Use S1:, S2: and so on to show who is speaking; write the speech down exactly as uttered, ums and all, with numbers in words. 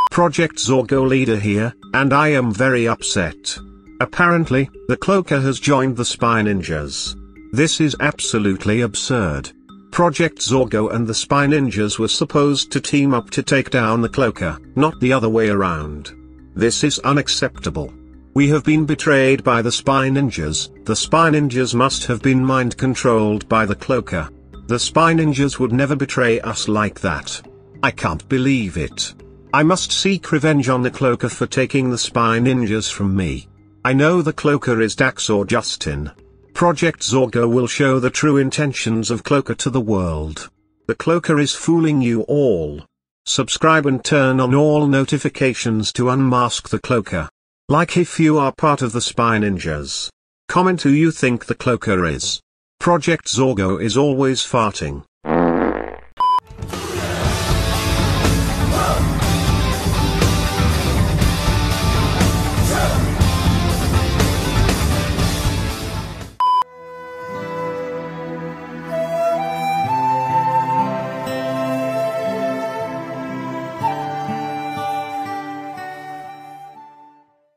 S1: Project Zorgo leader here, and I am very upset. Apparently, the Cloaker has joined the Spy Ninjas. This is absolutely absurd. Project Zorgo and the Spy Ninjas were supposed to team up to take down the Cloaker, not the other way around. This is unacceptable. We have been betrayed by the Spy Ninjas. The Spy Ninjas must have been mind-controlled by the Cloaker. The Spy Ninjas would never betray us like that. I can't believe it. I must seek revenge on the Cloaker for taking the Spy Ninjas from me. I know the Cloaker is Dax or Justin. Project Zorgo will show the true intentions of Cloaker to the world. The Cloaker is fooling you all. Subscribe and turn on all notifications to unmask the Cloaker. Like if you are part of the Spy Ninjas. Comment who you think the Cloaker is. Project Zorgo is always farting.